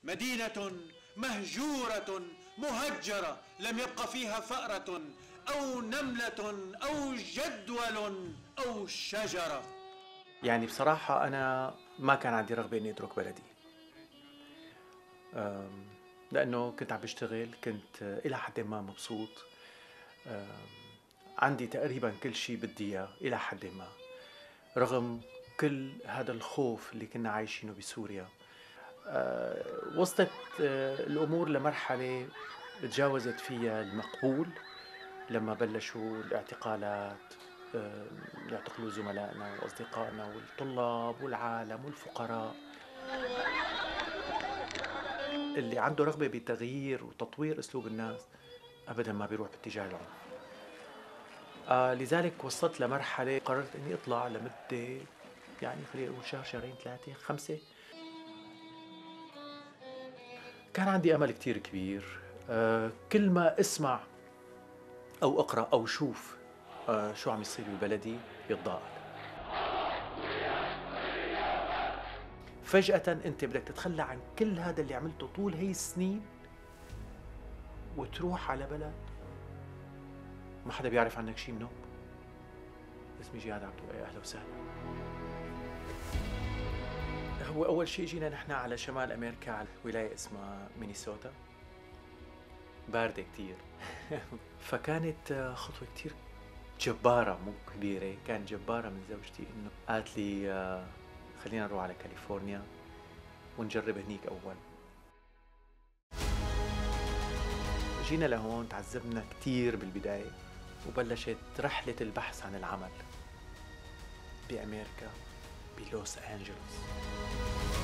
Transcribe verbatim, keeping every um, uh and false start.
مدينة مهجورة مهجرة لم يبق فيها فأرة أو نملة أو جدول أو شجرة. يعني بصراحة أنا ما كان عندي رغبة إني أترك بلدي، لأنه كنت عم بشتغل، كنت إلى حد ما مبسوط، عندي تقريبا كل شيء بدي إياه إلى حد ما، رغم كل هذا الخوف اللي كنا عايشينه بسوريا. وصلت الأمور لمرحلة تجاوزت فيها المقبول لما بلشوا الاعتقالات، يعتقلوا زملائنا وأصدقائنا والطلاب والعالم والفقراء. اللي عنده رغبة بتغيير وتطوير أسلوب الناس أبداً ما بيروح باتجاه العنف. آه لذلك وصلت لمرحلة قررت أني أطلع لمدة يعني خلينا نقول شهر شهرين ثلاثة خمسة. كان عندي أمل كتير كبير، آه كل ما أسمع أو أقرأ أو شوف آه شو عم يصير ببلدي يتضاءل. فجأة أنت بدك تتخلى عن كل هذا اللي عملته طول هي السنين وتروح على بلد ما حدا بيعرف عنك شيء منه. اسمي جي عبدو، أهلا وسهلا. هو أول شيء جينا نحن على شمال أمريكا، على ولاية اسمها مينيسوتا، باردة كتير. فكانت خطوة كتير جبارة، مو كبيرة، كانت جبارة من زوجتي إنه قالت لي خلينا نروح على كاليفورنيا ونجرب هنيك أول. جينا لهون، تعذبنا كتير بالبداية، وبلشت رحلة البحث عن العمل بأمريكا بلوس أنجلوس.